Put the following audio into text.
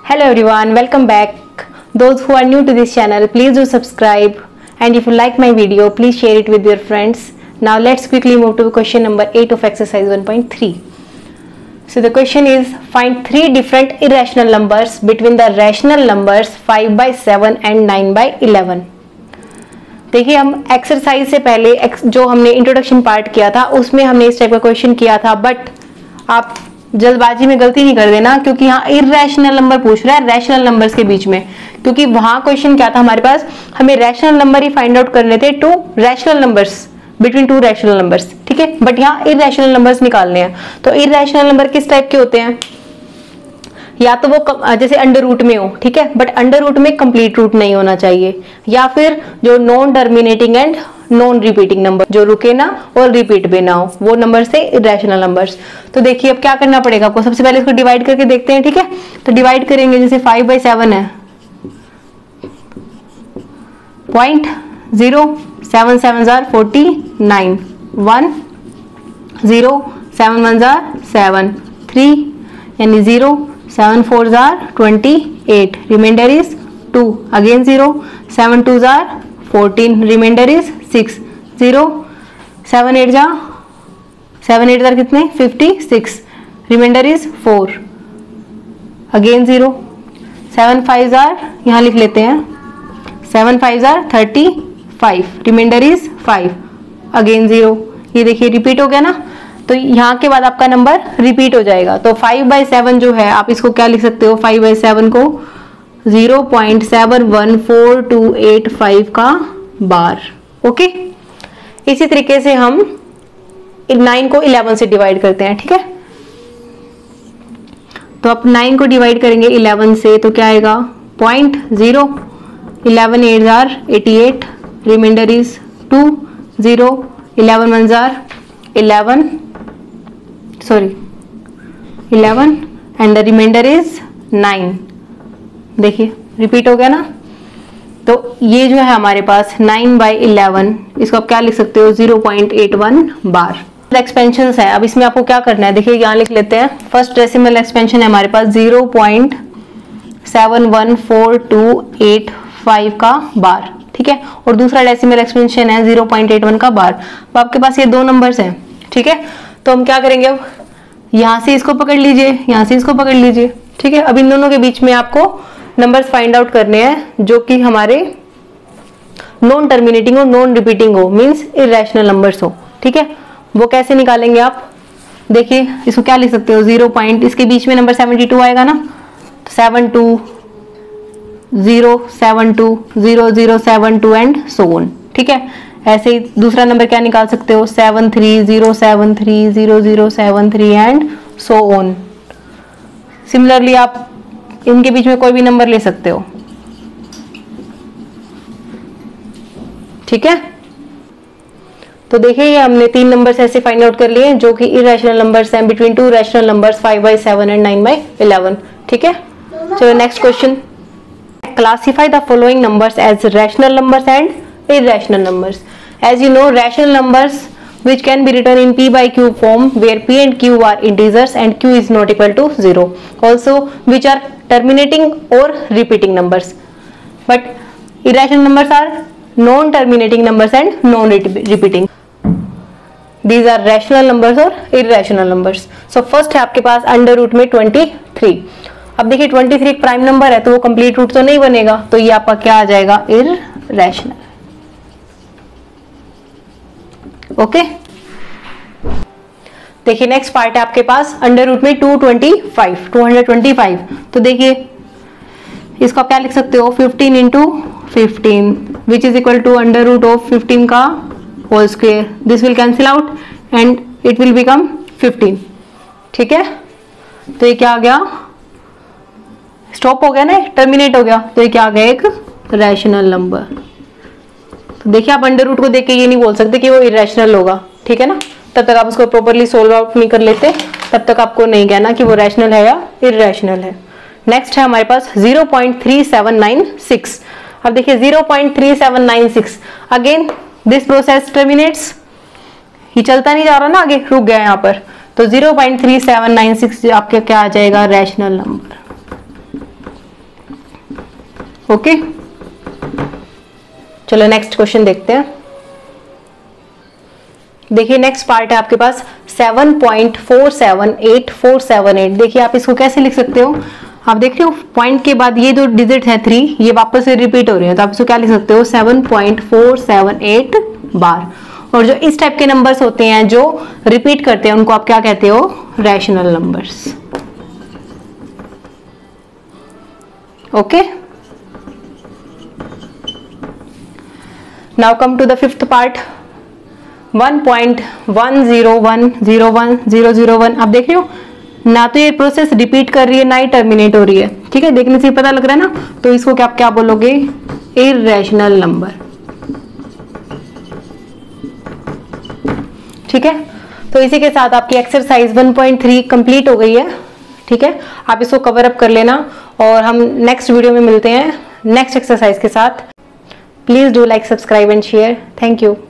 Hello everyone, welcome back. Those who are new to this channel, please do subscribe, and if you like my video, please share it with your friends. Now let's quickly move to question number 8 of exercise 1.3. So the question is, find three different irrational numbers between the rational numbers 5/7 and 9/11. देखिए, हम exercise से पहले जो हमने introduction part किया था उसमें हमने इस टाइप का क्वेश्चन किया था, बट आप जल्दबाजी में गलती नहीं कर देना, क्योंकि यहाँ इररेशनल नंबर पूछ रहा है रैशनल नंबर्स के बीच में। क्योंकि वहां क्वेश्चन क्या था हमारे पास, हमें रैशनल नंबर ही फाइंड आउट करने थे, two rational numbers between two rational numbers, ठीक है। बट यहाँ इररेशनल नंबर्स निकालने हैं। तो इररेशनल नंबर किस टाइप के होते हैं, या तो वो जैसे अंडर रूट में हो, ठीक है, बट अंडर रूट में कंप्लीट रूट नहीं होना चाहिए, या फिर जो non terminating and non repeating number, जो रुके ना और रिपीट भी ना हो, वो नंबर से इररेशनल नंबर्स। तो देखिए अब क्या करना पड़ेगा आपको, सबसे पहले इसको डिवाइड करके देखते हैं, ठीक है। तो डिवाइड करेंगे, जैसे 5/7 है 0.0, 7 7s are 49, 1 0, 7 1s are 7, 3 यानी 0, 7 4s are 28, remainder is 2, again 0, 7 2s are 14, remainder is 6, 0, 7 8s are कितने 56, remainder is 4, again 0, 7 5s are यहाँ लिख लेते हैं, 7 5s are 35, remainder is 5, again 0। ये देखिए रिपीट हो गया ना, तो यहाँ के बाद आपका नंबर रिपीट हो जाएगा। तो 5/7 जो है, आप इसको क्या लिख सकते हो, 5/7 को 0.714285 का बार, ओके। इसी तरीके से हम 9 को 11 से डिवाइड करते हैं, ठीक है। तो आप 9 को डिवाइड करेंगे 11 से, तो क्या आएगा 0.0, 11 8s are 88, remainder is 2, 0, 11 1s are 11 and the remainder is 9। देखिए रिपीट हो गया ना। तो ये जो है हमारे पास 9/11, इसको आप क्या लिख सकते हो 0.81 बार। एक्सपेंशन है, अब इसमें आपको क्या करना है, देखिए यहाँ लिख लेते हैं। फर्स्ट डेसिमल एक्सपेंशन है हमारे पास 0.714285 का बार, ठीक है, और दूसरा डेसिमल एक्सपेंशन है 0.81 का बार। अब आपके पास ये दो नंबर्स हैं, ठीक है। तो हम क्या करेंगे, अब यहां से इसको पकड़ लीजिए, यहां से इसको पकड़ लीजिए, ठीक है। अब इन दोनों के बीच में आपको नंबर्स फाइंड आउट करने हैं जो कि हमारे नॉन टर्मिनेटिंग हो, नॉन रिपीटिंग हो, मींस इररेशनल नंबर्स हो, ठीक है। वो कैसे निकालेंगे आप, देखिए इसको क्या लिख सकते हो, 0 पॉइंट, इसके बीच में नंबर 72 आएगा ना, तो 72 0 72 0 0 72 एंड सो ऑन, ठीक है। ऐसे ही दूसरा नंबर क्या निकाल सकते हो, 73 0 73 0 0 73 एंड सो ऑन। सिमिलरली आप इनके बीच में कोई भी नंबर ले सकते हो, ठीक है। तो देखिए ये हमने तीन नंबर्स ऐसे फाइंड आउट कर लिए जो कि इररेशनल नंबर्स हैं between two rational numbers 5/7 and 9/11, ठीक है। चलो next question, classify the following numbers as rational numbers and irrational numbers. As you know, rational numbers which can be written in p by q form, where p and q are integers and q is not equal to 0. Also, which are terminating or repeating numbers. But irrational numbers are non-terminating numbers and non-repeating. These are rational numbers or irrational numbers. So first है आपके पास under root में 23। अब देखिए 23 एक prime number है, तो वो complete root तो नहीं बनेगा, तो ये आपका क्या आ जाएगा, इररेशनल, ओके। देखिए नेक्स्ट पार्ट है आपके पास अंडर रूट में 225। तो देखिए इसको आप क्या लिख सकते हो, 15 into 15 which is equal to under root of 15 का whole square. This will cancel out and it will become 15, ठीक है। तो ये क्या आ गया, स्टॉप हो गया ना, टर्मिनेट हो गया, तो ये क्या आ गया, एक रैशनल नंबर। तो देखिए आप अंडर रूट को देख के ये नहीं बोल सकते कि वो इररेशनल होगा, ठीक है ना। तब तक आप उसको प्रॉपर्ली सोल्व आउट नहीं कर लेते, तब तक आपको नहीं कहना कि वो रैशनल है या इररेशनल है। नेक्स्ट है हमारे पास 0.3796। अब देखिए 0.3796, अगेन दिस प्रोसेस टर्मिनेट्स, ये चलता नहीं जा रहा ना, आगे रुक गया यहाँ पर। तो 0.3796 आपका क्या आ जाएगा, रैशनल नंबर। ओके, चलो नेक्स्ट क्वेश्चन देखते हैं। देखिए नेक्स्ट पार्ट है आपके पास 7.478478। देखिए आप इसको कैसे लिख सकते हो, आप देख रहे हो पॉइंट के बाद ये जो डिजिट है 3, ये वापस से रिपीट हो रही है, तो आप इसको क्या लिख सकते हो 7.478 बार। और जो इस टाइप के नंबर्स होते हैं जो रिपीट करते हैं उनको आप क्या कहते हो, rational numbers. Okay, now come to the fifth part 1.101010001। आप देख रहे हो ना तो ये प्रोसेस रिपीट कर रही है ना ही टर्मिनेट हो रही है, ठीक है, देखने से पता लग रहा है ना। तो इसको क्या क्या बोलोगे, इर्रेशनल नंबर, ठीक है। तो इसी के साथ आपकी एक्सरसाइज 1.3 कंप्लीट हो गई है, ठीक है। आप इसको कवर अप कर लेना और हम नेक्स्ट वीडियो में मिलते हैं नेक्स्ट एक्सरसाइज के साथ। Please do like, subscribe and share. Thank you.